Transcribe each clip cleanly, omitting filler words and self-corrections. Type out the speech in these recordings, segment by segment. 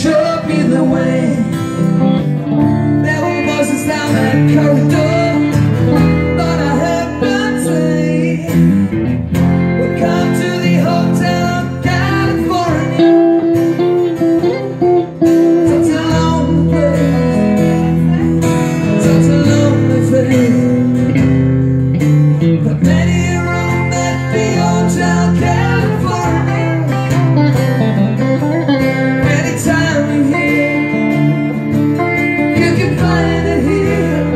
showed me the way. There were voices down that corridor, but I heard them say, welcome to the Hotel California. Such a lonely place, such a lonely place, but many a room at the Hotel California. Anytime you're here, you can find it here.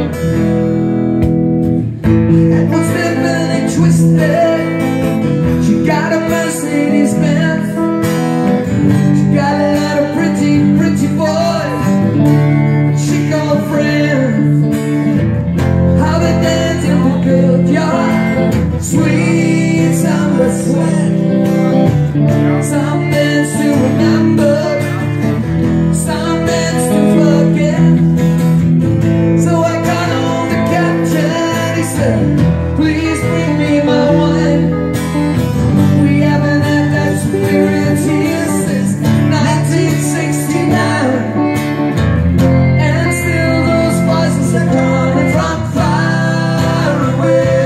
And what's living twisted, she got a Mercedes Benz. She got a lot of pretty, pretty boys she called friends. How they dance in the good yard, sweet summer sweat. Some dance to remember, some dance to forget. So I got on the captain, he said, please bring me my wine. We haven't had that experience here since 1969. And still those voices are coming from far away.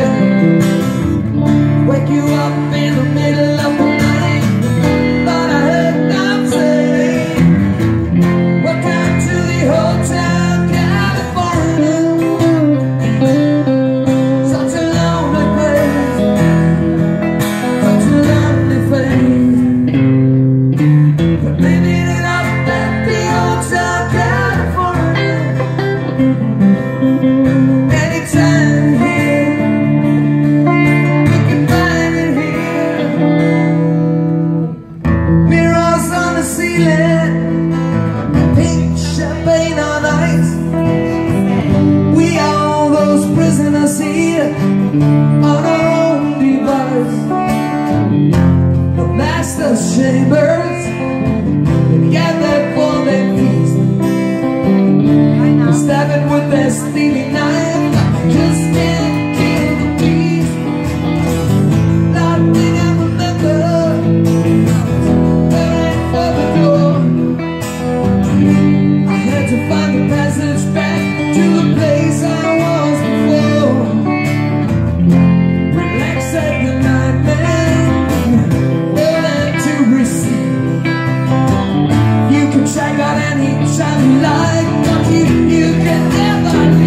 Wake you up in the middle of the night, but I heard them say, welcome to the Hotel California. Such a lonely place, such a lonely place, but living it up at the Hotel California. Anytime here, you can find it here. Mirrors on the ceiling, pink champagne on ice. We are all those prisoners here on our own device. The master's chambers, they gather for their feast. They stab it with their steely knife, just can't kill the beast. Last thing I remember, hurrying for the door. I had to find the passage back to the place I was before. Relax at the night, man, learn to receive. You can check out any shiny light, but you can never